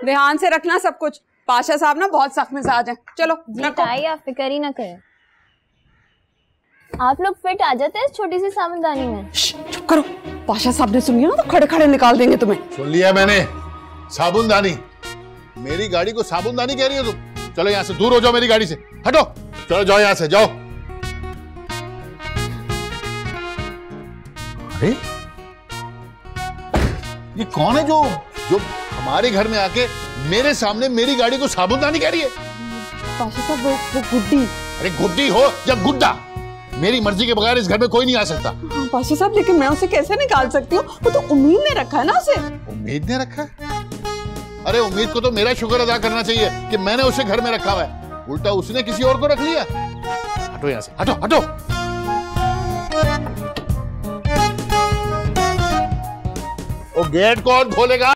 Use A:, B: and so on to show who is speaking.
A: ध्यान से रखना सब कुछ। पाशा साहब ना बहुत सख्त मिजाज हैं। चलो
B: ताई आप फिक्र ही ना करें। आप लोग फिट आ जाते हैं इस छोटी सी साबुनदानी में।
A: चुप करो, पाशा साहब ने सुन लिया ना तो खड़े खड़े निकाल देंगे तुम्हें।
C: सुन लिया मैंने। साबुनदानी, मेरी गाड़ी को साबुनदानी कह रही हो तुम? चलो यहाँ से दूर हो जाओ मेरी गाड़ी से, हटो। चलो जाओ यहाँ से, जाओ। अरे ये कौन है जो हमारे घर में आके मेरे सामने मेरी गाड़ी को साबुनदानी कह रही है?
A: पाशा साहब वो गुड्डी।
C: अरे गुड्डी हो या गुड्डा, मेरी मर्जी के बगैर इस घर में कोई नहीं आ सकता।
A: हाँ, पाशा साहब लेकिन मैं उसे कैसे निकाल सकती हूँ? वो तो उम्मीद ने रखा है ना उसे।
C: उम्मीद ने रखा है? अरे उम्मीद को तो मेरा शुक्र अदा करना चाहिए कि मैंने उसे घर में रखा हुआ है, उल्टा उसने किसी और को रख लिया। हटो यहाँ से, हटो हटो। वो गेट कौन खोलेगा?